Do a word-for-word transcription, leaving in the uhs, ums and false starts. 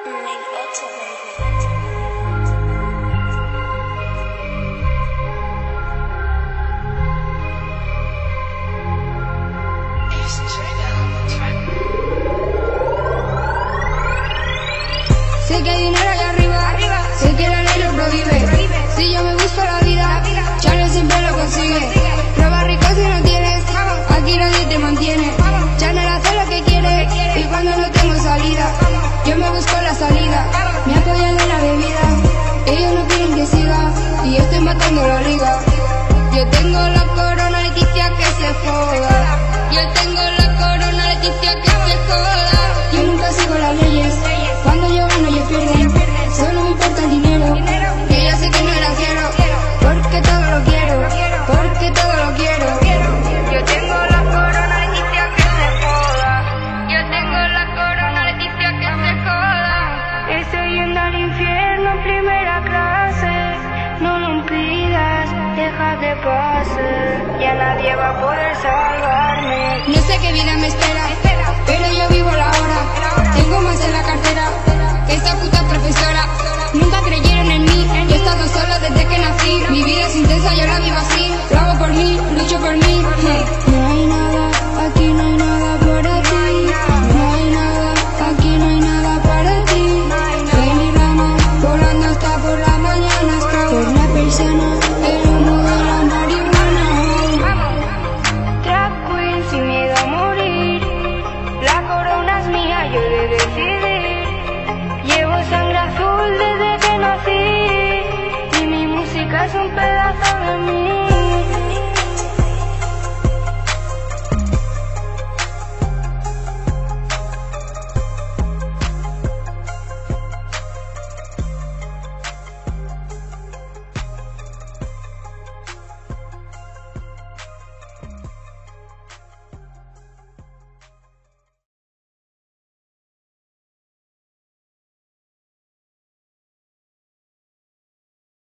Sé que hay dinero allá arriba, arriba. Sé que la ley lo prohíbe. prohíbe. Si yo me busco la vida, vida. Channel siempre lo consigue. consigue. Roba rico si no tienes, vamos. Aquí nadie te mantiene. Vamos. Channel hace lo que quiere, quiere y cuando no tengo salida, vamos. Yo me busco la salida. Vamos. Me apoyan en la bebida, ellos no quieren que siga y yo estoy matando la liga. Yo tengo la corona, Leticia, que se joda. Yo tengo la corona, Leticia, que se joda. Yo nunca sigo las leyes. Cuando yo gano ellos pierden, solo me importa el dinero, que ya sé que no la quiero, porque todo lo quiero, porque todo lo quiero. Yo tengo la corona, Leticia, que se joda. Yo tengo la corona, Leticia, que se joda. Estoy yendo al infierno, primera clase, no lo impidas, deja que pase, ya nadie va a poder salvarme. No sé qué vida me espera, pero yo vivo la hora, tengo más en la cartera que esa puta profesora. Nunca creyeron en mí, yo he estado sola desde que nací. Mi vida es intensa, yo la vivo así. Lo hago por mí, lucho por mí.